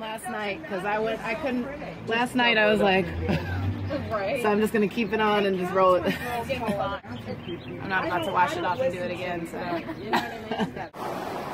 last night because I couldn't. Last night I was like, so I'm just gonna keep it on and just roll it. I'm not about to wash it off and do it again. So.